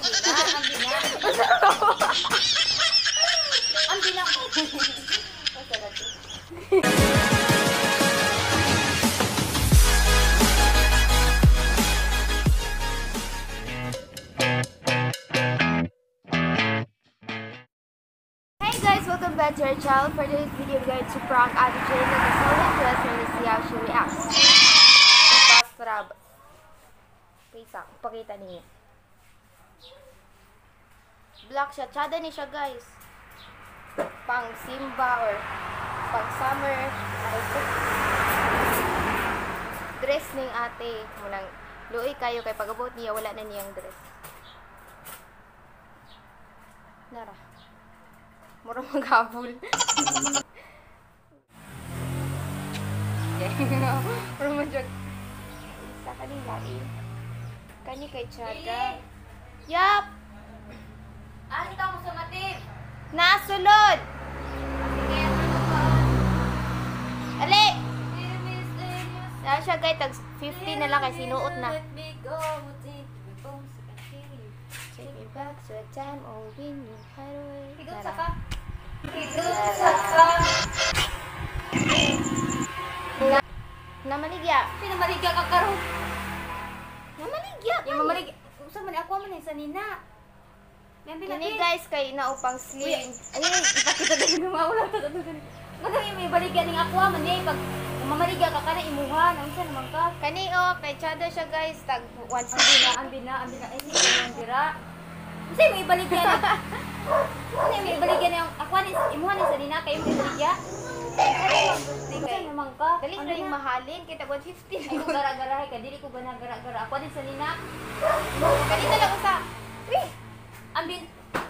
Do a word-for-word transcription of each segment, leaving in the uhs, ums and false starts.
Ang bilang. Hey guys, welcome back to our channel. For today's video, we're going to prank Ate Jane and the solid dress and to see how she reacts. Bastrab. Pisa, pakita niyo. Black siya. Tsada ni siya guys. Pang Simba or pang summer. Dress ning ate. Munang luoy kayo kay pag-abot niya, wala na niyang dress. Nara. Murang maghabol. Murang madyag. Isa kanila eh. Kani kay Chada. Yap! Ano ka mo sa matip? Nasulod! Ali! Dahil siya guys, tag fifty na lang kay sinuot na. Take me back to a time oh when you hide away. Higod sa ka. Higod sa ka. Namaligya. Pinamaligya ka karon. Namaligya. Yung mamaligya. Usa man ako man sa nina. Kini guys kay naupang slim. Ayun, ipakita din ng maulang to to. Ano yung may baligya ning aqua man eh pag mamaligya ka kana imuha nang sa naman ka. Kani oh, kay Chada siya guys, tag one Ang bina, ang bina, ang bina. Ay, hindi ang bira. Kasi may baligya na. Ano may baligya na yung aqua ni imuha ni sa nina kay may baligya. Kasi naman ka. Dali na yung mahalin, kita one fifty. Ay, kung gara-garahay ka, dili ko gana gara-gara. Aqua din sa nina. Kanina lang usa. Uy! Ang bin...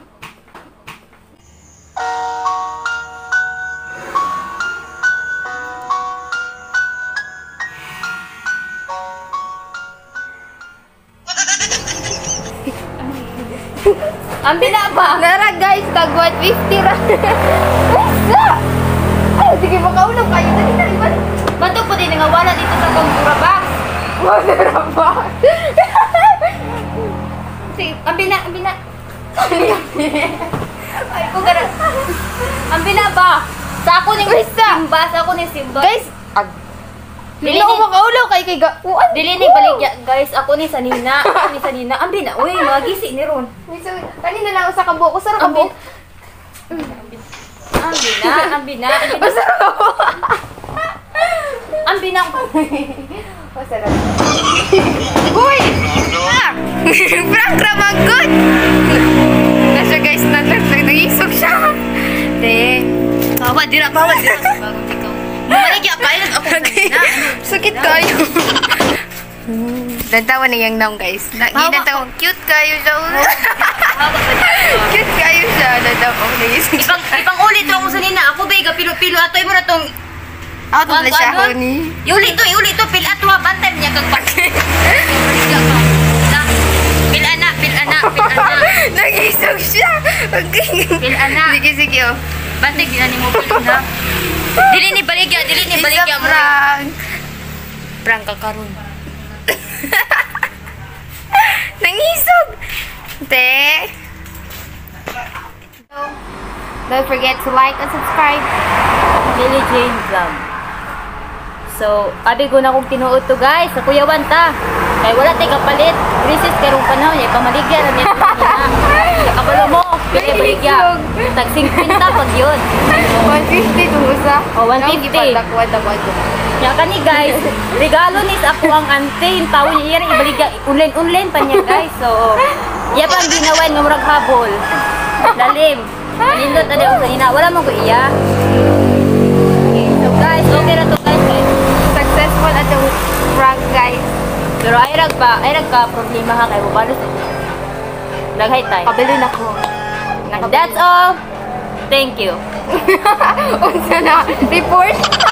Ang binaba! Nara guys, tag one fifty ra. Usa! Ay, sige makaulog kayo. Dali na iban. Bato po din nga wala dito sa Kongura box. Wala ba? Sige, ang bina, ang bina. Ay, ko gara. Ang binaba. Sa ako ni Simba, sa ako ni Simba. Guys, ag. Dili Dili ni ko makaulog kay kay ga. Uan. Dili ni baligya, guys. Ako ni Sanina, ako ni Sanina. Ang bina, uy, mga gisi ni ron. Kanina lang usa ka buko, sara ka Ang buko. bin. Ang bina, ang bina, ang bina. Sara ka buko. Ang bina. Masarap. Uy! Ah! Prank ramang good! Nasa guys, nasa nag-isog siya. Te. Bawa, dira, bawa, dira. Bagong ikaw. Maligya kayo, ako na. Sakit kayo. Dantawa na yung naong guys. Nantawa, cute kayo siya. Cute kayo siya. Dantawa na yung Ipang, ipang ulit lang mo sa nina. Ako ba, pilo-pilo. Atoy mo na tong... Out of the siya ni. Yuli to, yuli to. Pil ato ha. Bantay niya kag pag... Pil ana, pil ana, pil ana. Nag-isog siya. Pil ana. Sige, sige oh. Bantay gina ni mo pil na. Dili ni baligya, dili ni baligya mo. prank. Prank ka karon. Nangisog. Te. Don't forget to like and subscribe. Lily Jane Vlog. So, abi ko na kong tinuod to guys, sa kuyawan ta. Kaya wala tayo kapalit. Recess karong panahon, ay pamaligya na nito niya. Kabalo mo, kaya baligya. Tag fifty pag yun. one fifty itong usa. Oh, one fifty. Dakwad, dakwad. Kaya kani guys, regalo ni sa ako ang ante, yung tao niya yan, ibaligya, unlen-unlen pa niya guys. So, iya pa ang ginawain ng murag habol. Lalim. Nindot na din sa ina. Wala mo ko iya. Okay, so guys, okay na to guys. Successful at the prank guys. Pero ay rag pa, ay rag ka problema ha kay Bubalos. Laghay tayo. Kabili na ko. And that's all. Thank you. Unsa na? Report?